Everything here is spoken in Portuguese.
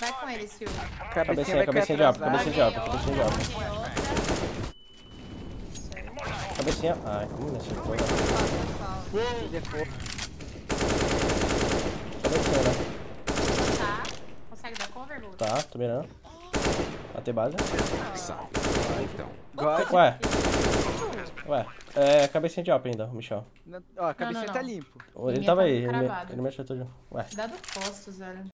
Vai com ele, Silvio. Cabecinha de óbito, cabecinha de óbito, cabecinha de óbito. Tem outra. Cabecinha. Ai, como me acertou, né? Cabecinha, né? Tá. Consegue dar cover, Lu? Tá, tô mirando. Matei base. Então. Ué. Ué. É, cabecinha de óbito ainda, o Michel. Ó, a cabecinha não. tá limpo. Ele Minha tava tá aí, ele cravada. me acertou de. Ué. Dá do postos, velho.